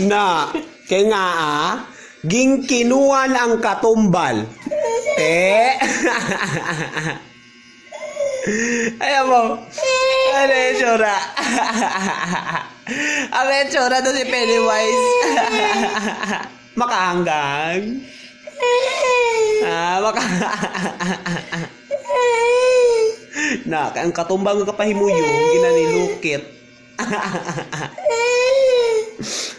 Na, kaya nga ging kinuan ang katumbal. Ayan mo. Ano yung tsura? Ano yung tsura to si Pennywise? Makahanggang. Na, ang katumbang kapahimuyo, ginanilukit.